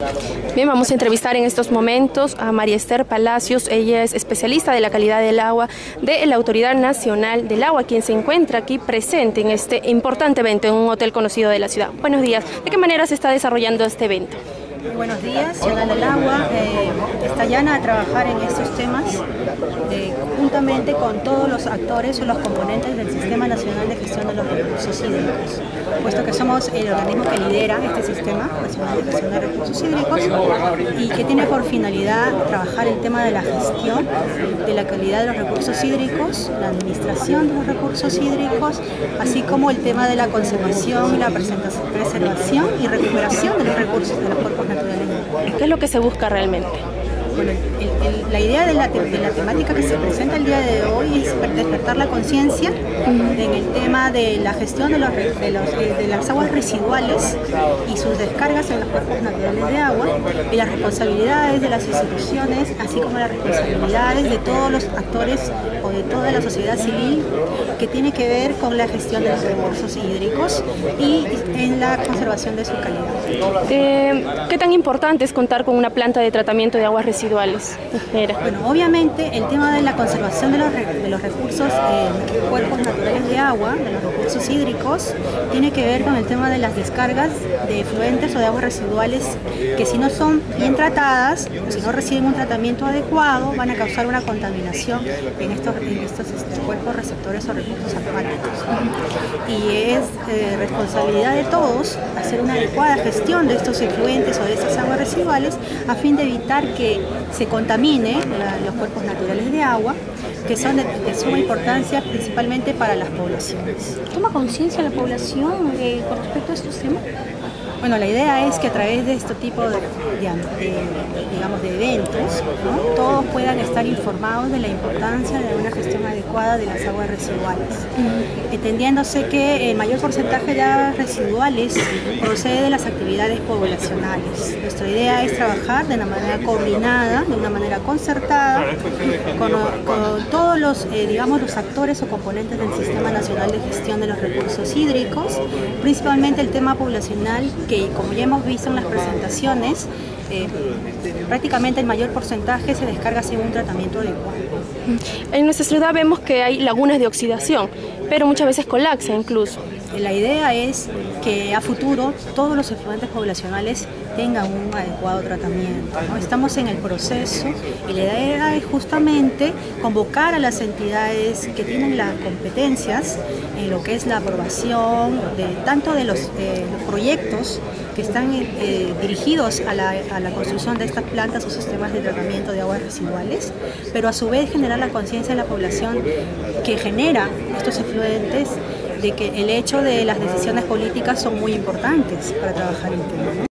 Bien, vamos a entrevistar en estos momentos a María Esther Palacios. Ella es especialista de la calidad del agua de la Autoridad Nacional del Agua, quien se encuentra aquí presente en este importante evento en un hotel conocido de la ciudad. Buenos días. ¿De qué manera se está desarrollando este evento? Buenos días, Ciudad del Agua está llana a trabajar en estos temas juntamente con todos los actores o los componentes del Sistema Nacional de Gestión de los Recursos Hídricos, puesto que somos el organismo que lidera este Sistema Nacional de Gestión de Recursos Hídricos y que tiene por finalidad trabajar el tema de la gestión de la calidad de los recursos hídricos, la administración de los recursos hídricos, así como el tema de la conservación, la preservación y recuperación de los recursos de los cuerpos naturales. ¿Qué es lo que se busca realmente? Bueno, la idea de la temática que se presenta el día de hoy es despertar la conciencia en el tema de la gestión de las aguas residuales y sus descargas en los cuerpos naturales de agua, y las responsabilidades de las instituciones, así como las responsabilidades de todos los actores o de toda la sociedad civil que tiene que ver con la gestión de los recursos hídricos y en la conservación de su calidad. ¿Qué tan importante es contar con una planta de tratamiento de aguas residuales? Bueno, obviamente el tema de la conservación de los recursos, cuerpos naturales de agua, de los recursos hídricos, tiene que ver con el tema de las descargas de efluentes o de aguas residuales que, si no son bien tratadas o si no reciben un tratamiento adecuado, van a causar una contaminación en estos cuerpos receptores o recursos acuáticos. Y es responsabilidad de todos hacer una adecuada gestión de estos efluentes o de estas aguas residuales a fin de evitar que se contamine los cuerpos naturales de agua, que son de suma importancia principalmente para las poblaciones. ¿Toma conciencia la población con respecto a estos temas? Bueno, la idea es que a través de este tipo de eventos, ¿no?, todos puedan estar informados de la importancia de una gestión adecuada de las aguas residuales, entendiéndose que el mayor porcentaje de aguas residuales procede de las actividades poblacionales. Nuestra idea es trabajar de una manera coordinada, de una manera concertada, con todos los actores o componentes del Sistema Nacional de Gestión de los Recursos Hídricos, principalmente el tema poblacional, que, como ya hemos visto en las presentaciones, prácticamente el mayor porcentaje se descarga sin un tratamiento adecuado. En nuestra ciudad vemos que hay lagunas de oxidación, pero muchas veces colapsa incluso. La idea es que a futuro todos los efluentes poblacionales tengan un adecuado tratamiento, ¿no? Estamos en el proceso y la idea es justamente convocar a las entidades que tienen las competencias en lo que es la aprobación tanto de los proyectos que están dirigidos a la construcción de estas plantas o sistemas de tratamiento de aguas residuales, pero a su vez generar la conciencia en la población que genera estos efluentes, de que el hecho de las decisiones políticas son muy importantes para trabajar en el tema, ¿no?